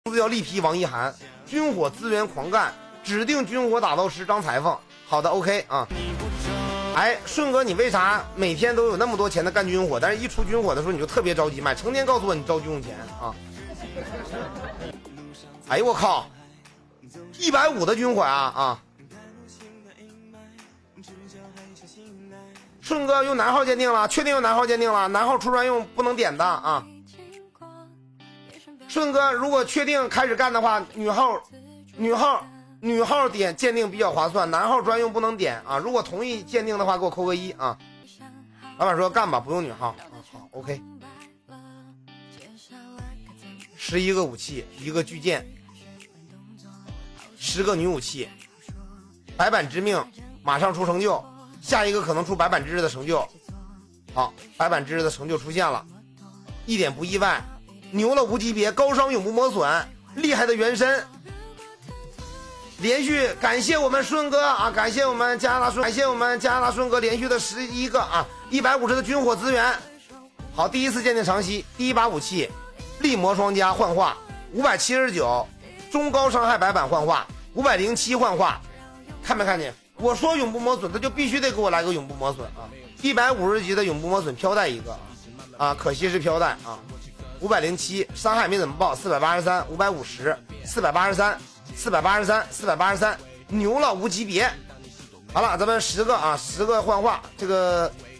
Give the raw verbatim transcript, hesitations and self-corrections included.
名字叫力劈王一涵，军火资源狂干，指定军火打造师张裁缝。好的 ，OK 啊。哎，顺哥，你为啥每天都有那么多钱的干军火，但是一出军火的时候你就特别着急买？成天告诉我你着急用钱啊！哎呦我靠，一百五的军火啊啊！顺哥用男号鉴定了，确定用男号鉴定了，男号出专用不能点的啊。顺哥，如果确定开始干的话，女号、女号、女号点鉴定比较划算，男号专用不能点啊。如果同意鉴定的话，给我扣个一啊。老板说干吧，不用女号啊。好 ，OK。十一个武器，一个巨剑，十个女武器，白板之命马上出成就，下一个可能出白板之日的成就。好，白板之日的成就出现了，一点不意外。牛了无级别，高伤永不磨损，厉害的原身。连续感谢我们顺哥啊，感谢我们加拿大顺，感谢我们加拿大顺哥连续的十一个啊，一百五十的军火资源。好，第一次鉴定长息，第一把武器力魔双加幻化，五百七十九，中高伤害白板幻化，五百零七幻化，看没看见？我说永不磨损，他就必须得给我来个永不磨损啊！一百五十级的永不磨损飘带一个啊，可惜是飘带啊。五百零七伤害没怎么报，四百八十三，五百五十，四百八十三，四百八十三，四百八十三，牛了无级别。好了，咱们十个啊，十个幻化，这个